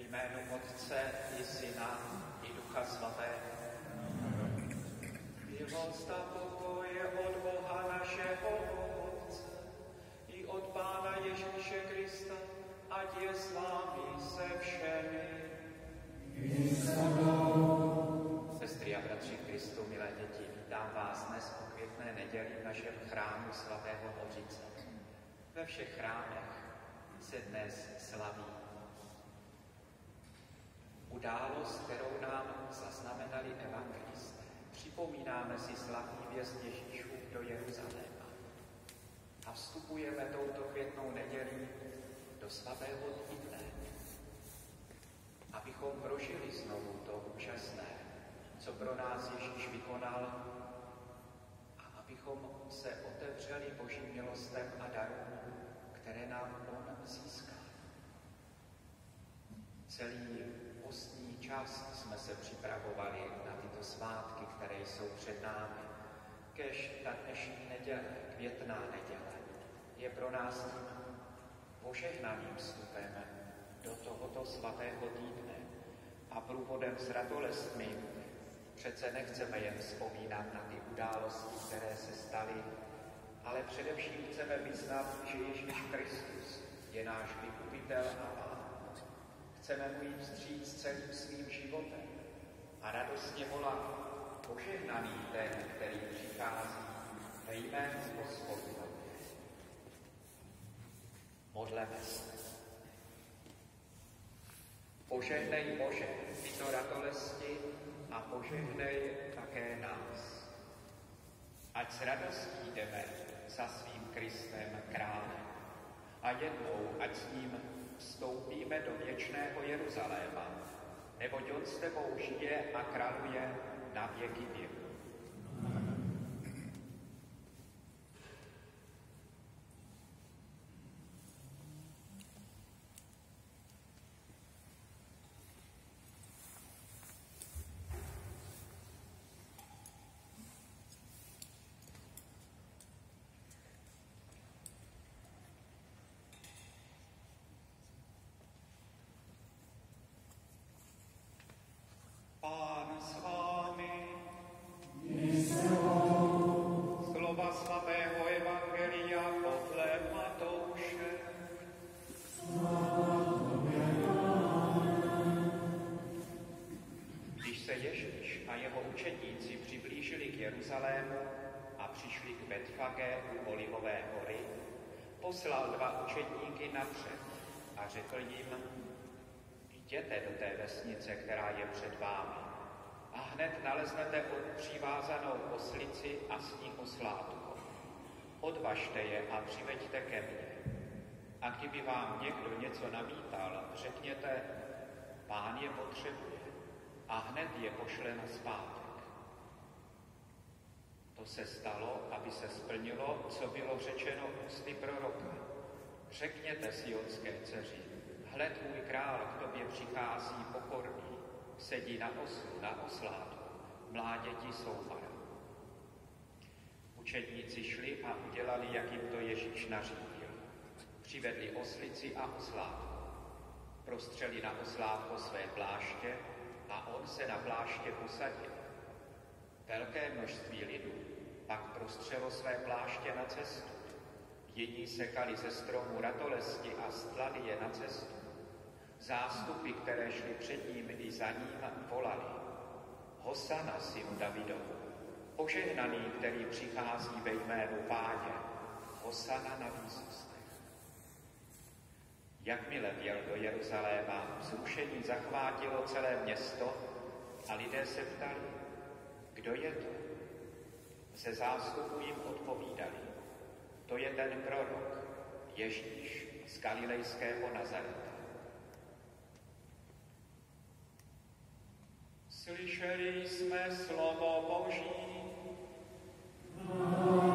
jménu Otce i Syna i Ducha Svatého. Milost a pokoje od Boha našeho Otce i od Pána Ježíše Krista, ať je s vámi se všemi. Sestry a bratři v Kristu, milé děti, vítám vás dnes o květné neděli v našem chrámu svatého Hořice. Ve všech chrámech se dnes slaví událost, kterou nám zaznamenali evangelisté. Připomínáme si slavný vjezd Ježíšův do Jeruzaléma a vstupujeme touto květnou nedělí do svatého týdne, abychom prožili znovu to úžasné, co pro nás Ježíš vykonal, a abychom se otevřeli Božím milostem a darům, které nám on získá. Celý postní čas jsme se připravovali na tyto svátky, které jsou před námi. Kéž ta dnešní neděle, květná neděle, je pro nás tím požehnaným vstupem do tohoto svatého týdne a průvodem s radolestmi. Přece nechceme jen vzpomínat na ty události, které se staly, ale především chceme vyznat, že Ježíš Kristus je náš vykupitel a Pán. Chceme mu jít vstříc celým svým životem a radostně volat: požehnaný ten, který přichází ve jménu Hospodinovi. Modleme se. Požehnej, Bože, tyto radolesti a požehnej také nás. Ať s radostí jdeme za svým Kristem Králem a jednou ať s ním vstoupíme do věčného Jeruzaléma, neboť on s tebou žije a králuje na věky věků. Pán s vámi. Slova svatého evangelia podle Matouše. Když se Ježíš a jeho učedníci přiblížili k Jeruzalému a přišli k Betfagé u Olivové hory, poslal 2 učedníky napřed a řekl jim: jděte do té vesnice, která je před vámi, a hned naleznete přivázanou oslici a s ní oslátku. Odvažte je a přiveďte ke mně. A kdyby vám někdo něco namítal, řekněte: Pán je potřebuje, a hned je pošle nazpátek. To se stalo, aby se splnilo, co bylo řečeno ústy proroka. Řekněte sionské dceři: hled, můj král k tobě přichází pokorný, sedí na oslu, na oslátku, mláděti soumara. Učedníci šli a udělali, jak jim to Ježíš nařídil. Přivedli oslici a oslátku. Prostřeli na oslátko své pláště a on se na pláště posadil. Velké množství lidu pak prostřelo své pláště na cestu. Jiní sekali ze stromu ratolesti a stlali je na cestu. Zástupy, které šly před ním i za ním, volali: Hosana synu Davidovu, požehnaný, který přichází ve jménu Páně, Hosana na výsostech. Jakmile vjel do Jeruzaléma, vzrušení zachvátilo celé město a lidé se ptali: kdo je to? Ze zástupu jim odpovídali: to je ten prorok, Ježíš z galilejského Nazareta. Slyšeli jsme slovo Boží.